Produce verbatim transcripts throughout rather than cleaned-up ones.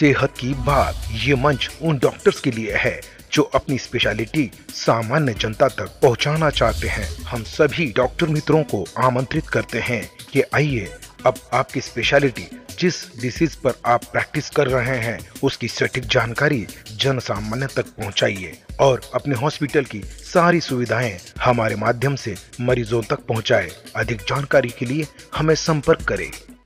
सेहत की बात ये मंच उन डॉक्टर्स के लिए है जो अपनी स्पेशलिटी सामान्य जनता तक पहुंचाना चाहते हैं। हम सभी डॉक्टर मित्रों को आमंत्रित करते हैं कि आइए अब आपकी स्पेशलिटी जिस डिसीज पर आप प्रैक्टिस कर रहे हैं उसकी सटीक जानकारी जन सामान्य तक पहुंचाइए और अपने हॉस्पिटल की सारी सुविधाएं हमारे माध्यम से मरीजों तक पहुंचाएं। अधिक जानकारी के लिए हमें संपर्क करें।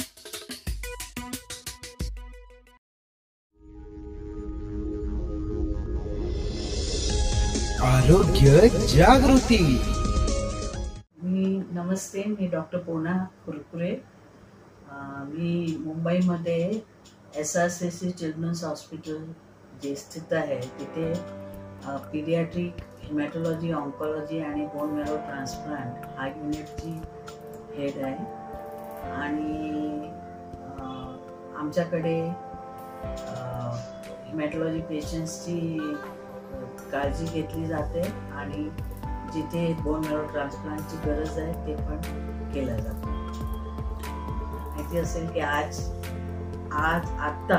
आरोग्य जागृती। मी नमस्ते, मी डॉक्टर पोना कुरकुरे। मी मुंबईमध्ये S R C C children's hospital जे स्थित आहे तिथे पीडियाट्रिक, हिमॅटॉलॉजी, ऑन्कोलॉजी आणि बोन मॅरो ट्रान्सप्लांट हा युनिटची हेड आहे। आणि आमच्याकडे हिमॅटॉलॉजी पेशंट्सची काळजी घेतली जाते आणि जिथे बोन मॅरो ट्रान्सप्लांटची गरज आहे ते पण केलं जातं। माहिती असेल की आज आज आत्ता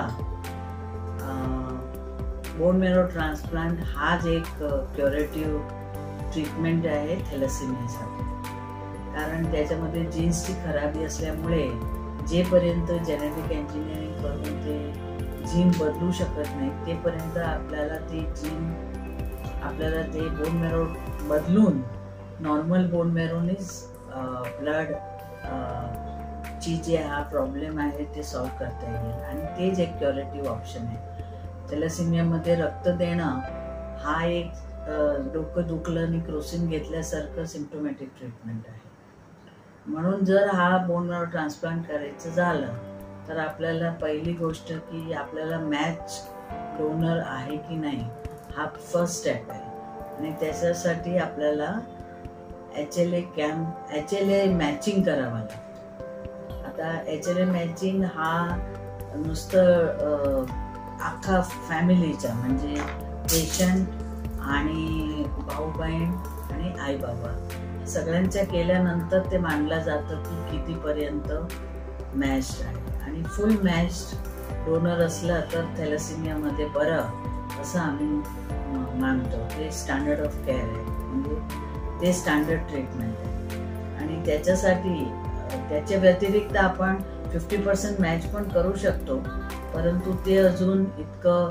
बोन मॅरो ट्रान्सप्लांट हाच एक क्युरेटिव्ह ट्रीटमेंट आहे थॅलेसेमियासाठी। कारण त्याच्यामध्ये जीन्सची खराबी असल्यामुळे जेपर्यंत जेनेटिक इंजिनिअरिंग करून ते जीन बदलू शकत नाही तेपर्यंत आपल्याला ते जीन आपल्याला ते बोन मॅरो बदलून नॉर्मल बोन मॅरोनेच ब्लड ची जे हा प्रॉब्लेम आहे ते सॉल्व करता येईल आणि तेच एक क्युरेटिव्ह ऑप्शन आहे। थॅलेसेमियामध्ये रक्त देणं हा एक डोकं दुखलं आणि क्रोसिन घेतल्यासारखं सिम्प्टोमॅटिक ट्रीटमेंट आहे। म्हणून जर हा बोन मॅरो ट्रान्सप्लांट करायचं झालं तर आपल्याला पहिली गोष्ट की आपल्याला मॅच डोनर आहे की नाही हा फर्स्ट स्टेप आहे आणि त्याच्यासाठी आपल्याला H L A camp H L A matching करावं लागतं। आता एच एल ए मॅचिंग हा नुसतं अख्खा फॅमिलीचा म्हणजे पेशंट आणि भाऊ बहीण आणि आई बाबा सगळ्यांच्या केल्यानंतर ते मानलं जातं की कितीपर्यंत मॅच्ड आहे आणि फुल मॅच्ड डोनर असला तर थॅलेसेमियामध्ये बरं असं आम्ही मानतो। ते स्टँडर्ड ऑफ केअर आहे, म्हणजे ते स्टँडर्ड ट्रीटमेंट आहे आणि त्याच्यासाठी त्याच्या व्यतिरिक्त आपण फिफ्टी पर्सेंट मॅच पण करू शकतो, परंतु ते अजून इतकं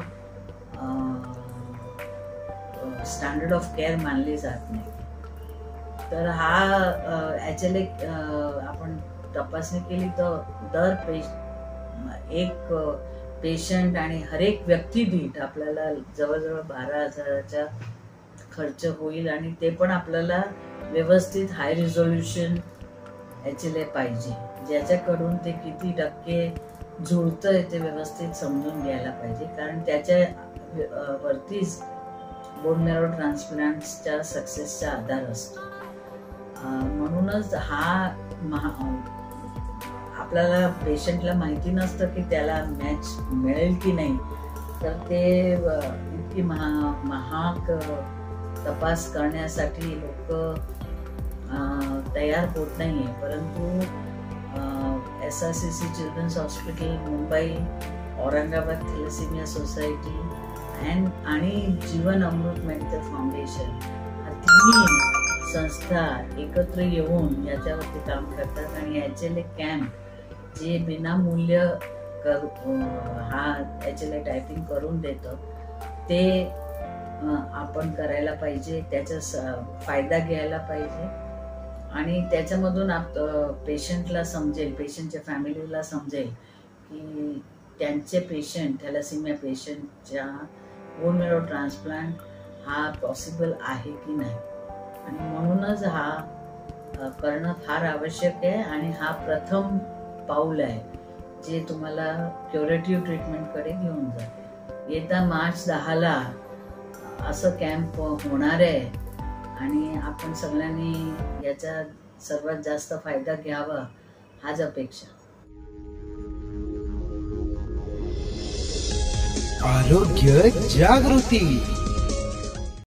स्टँडर्ड ऑफ केअर मानले जात नाही। तर हा एच एल ए आपण तपासणी केली तर दर पेश एक पेशंट आणि हर एक व्यक्ती दीठ आपल्याला जवळजवळ बारा हजाराचा खर्च होईल आणि ते पण आपल्याला व्यवस्थित high resolution H L A पाहिजे, ज्याच्याकडून ते किती टक्के जुळतंय ते व्यवस्थित समजून घ्यायला पाहिजे। कारण त्याच्या वरतीच बोन मॅरो ट्रान्सप्लांटच्या सक्सेसचा आधार असतो। म्हणूनच हा आपल्याला पेशंटला माहिती नसतं की त्याला मॅच मिळेल की नाही, तर ते इतकी महा महाग तपास करण्यासाठी लोक तयार होत नाही आहे। परंतु S R C C children's hospital Mumbai, Aurangabad thalassemia society and आणि जीवन अमृत मेडिकल फाउंडेशन हा तिन्ही संस्था एकत्र येऊन याच्यावरती काम करतात आणि एच एल ए कॅम्प जे विनामूल्य कर हा एच एल ए टायपिंग करून देतं ते आपण करायला पाहिजे, त्याचा फायदा घ्यायला पाहिजे आणि त्याच्यामधून आप पेशंटला समजेल, पेशंटच्या फॅमिलीला समजेल की त्यांचे पेशंट थॅलेसेमिया पेशंटच्या बोन मॅरो ट्रान्सप्लांट हा पॉसिबल आहे की नाही आणि म्हणूनच हा करणं फार आवश्यक आहे आणि हा प्रथम पाऊल आहे जे तुम्हाला क्युरेटिव्ह ट्रीटमेंटकडे घेऊन जाते। येत्या मार्च दहाला असं कॅम्प होणार आहे आणि आपण सगळ्यांनी याचा सर्वात जास्त फायदा घ्यावा हाच अपेक्षा। आरोग्य जागृती।